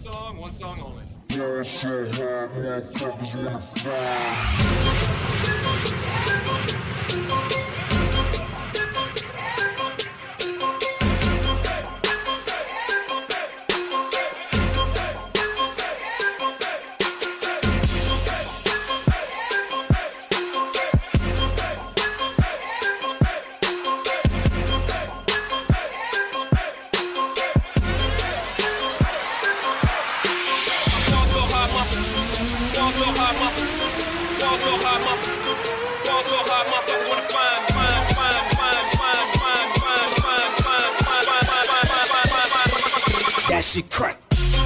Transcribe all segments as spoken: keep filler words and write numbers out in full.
song, one song only. Yeah, so hard, motherfuckers wanna find. So hard, motherfuckers wanna find, find, find, find, find, find, find, find, find, find, find, that shit crack.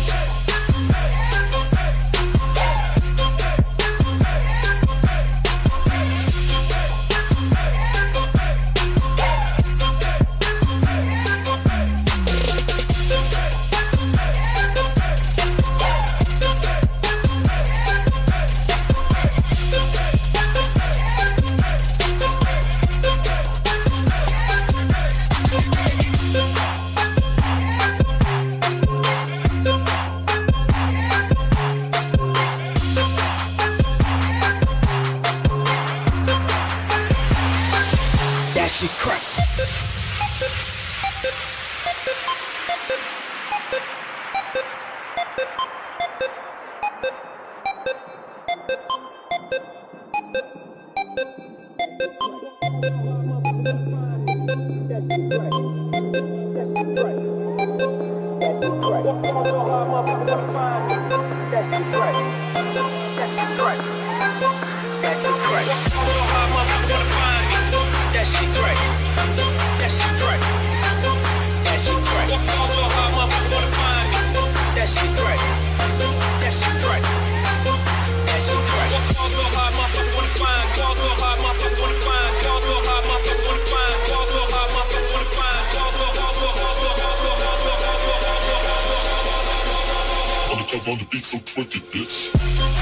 That shit crack. On the beat so twenty, bitch.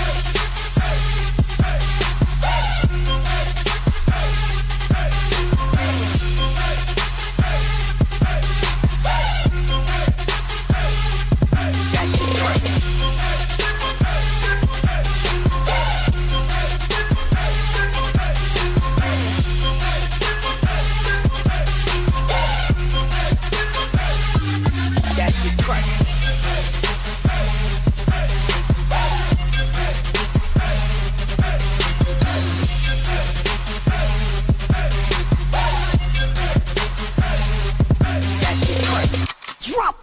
That shit crack. Drop.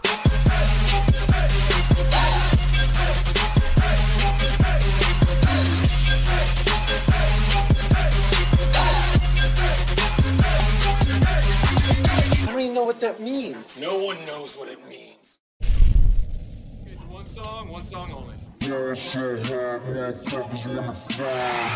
I don't even know what that means. No one knows what it means. Okay, to one song, one song only. Yeah, so hard, motherfuckers wanna find.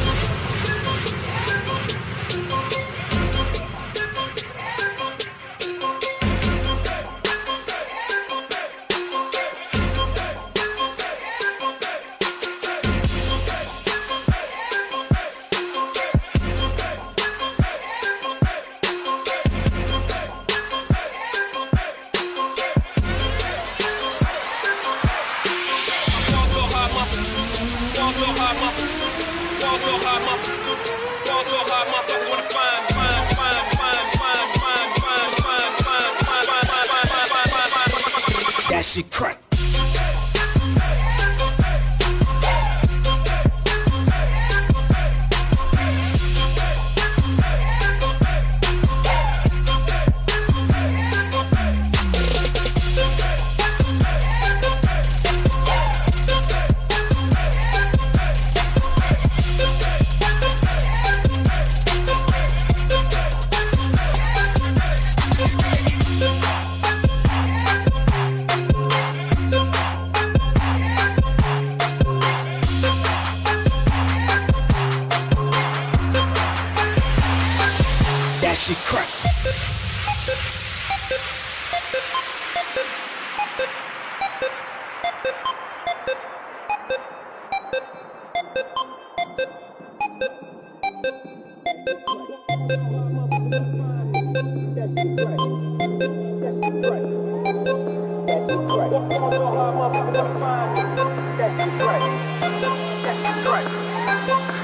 So hard, motherfuckers so hard, motherfuckers so hard, motherfuckers wanna find, find, find, find, find, find, find, find, find, find, find, find, that shit crack. Ball so hard, motherfuckers wanna find me. That's the right. That's the right.